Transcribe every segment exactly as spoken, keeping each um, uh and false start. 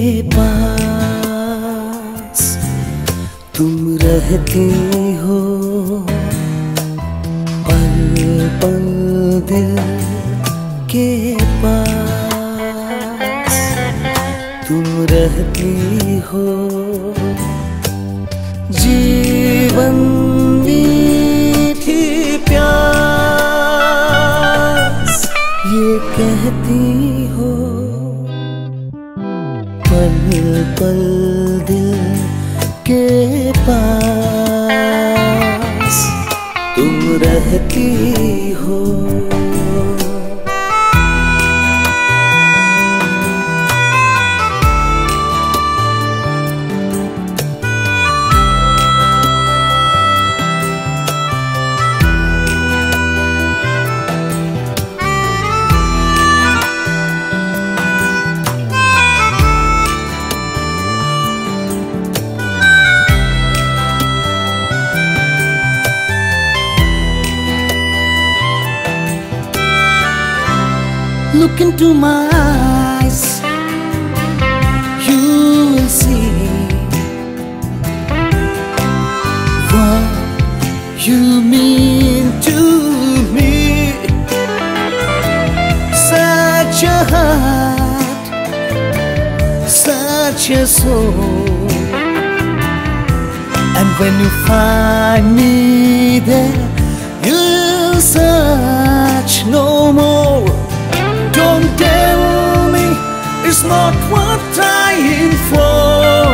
पास तुम रहती हो, पल पल दिल के पास तुम रहती हो। जीवन मीठी प्यास ये कहती हो, पल पल दिल के पास तुम रहती हो। Look into my eyes, you will see what you mean to me. Such a heart, such a soul, and when you find me there, you'll search no more. Don't tell me it's not worth trying for.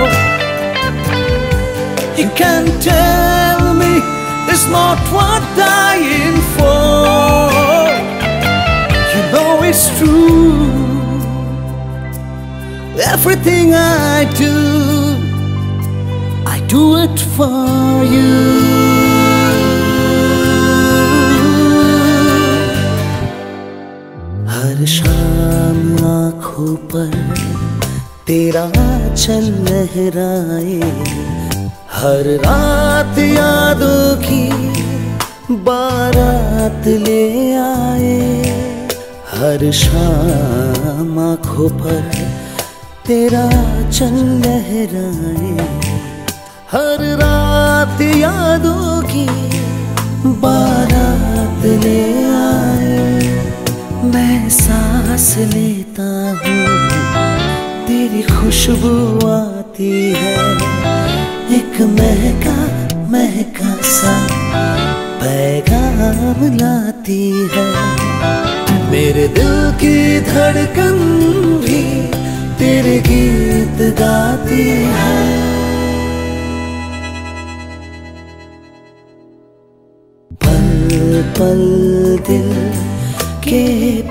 You can't tell me it's not worth dying for. You know it's true. Everything I do, I do it for you. हर शाम आँखों पर तेरा चल लहराए, हर रात यादों की बारात ले आए। हर शाम आँखों पर तेरा चल लहराए, हर रात यादों की बारात ले आए। मैं सांस लेता हूँ, तेरी खुशबू आती है, एक महका महका सा पैगाम लाती है। मेरे दिल की धड़कन भी तेरे गीत गाती है। पल पल दिल के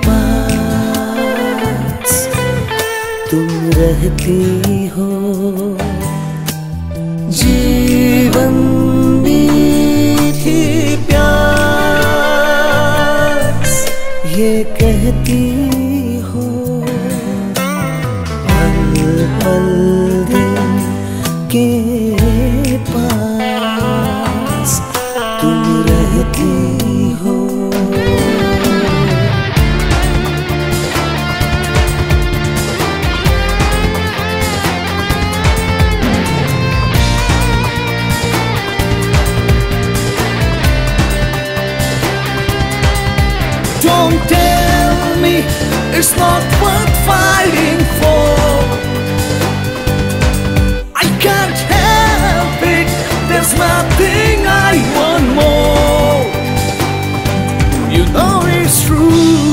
पास तुम रहती हो। जीवन मीठी प्यास ये कहती हो, पल पल दिल के पास तुम रहती हो। Don't tell me it's not worth fighting for. I can't help it, there's nothing I want more. You know it's true.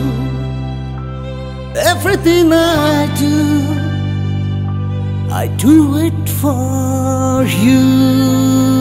Everything I do, I do it for you.